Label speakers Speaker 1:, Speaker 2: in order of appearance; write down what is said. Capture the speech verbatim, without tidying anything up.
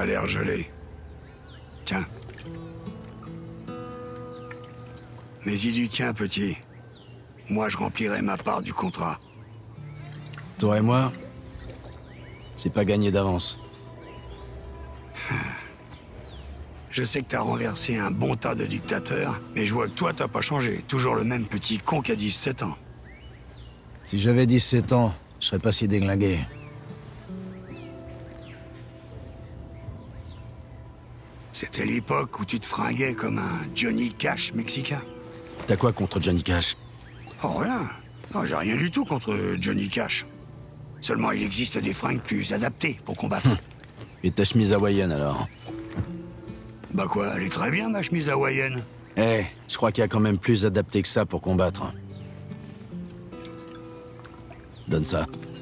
Speaker 1: T'as l'air gelé. Tiens. Mais il y tient, petit. Moi, je remplirai ma part du contrat.
Speaker 2: Toi et moi, c'est pas gagné d'avance.
Speaker 1: Je sais que t'as renversé un bon tas de dictateurs, mais je vois que toi, t'as pas changé. Toujours le même petit con qui a dix-sept ans.
Speaker 2: Si j'avais dix-sept ans, je serais pas si déglingué.
Speaker 1: C'était l'époque où tu te fringuais comme un Johnny Cash mexicain.
Speaker 2: T'as quoi contre Johnny Cash?
Speaker 1: Oh, rien. Non, j'ai rien du tout contre Johnny Cash. Seulement, il existe des fringues plus adaptées pour combattre.
Speaker 2: Hum. Et ta chemise hawaïenne, alors?
Speaker 1: Bah quoi, elle est très bien, ma chemise hawaïenne.
Speaker 2: Eh, hey, je crois qu'il y a quand même plus adapté que ça pour combattre. Donne ça.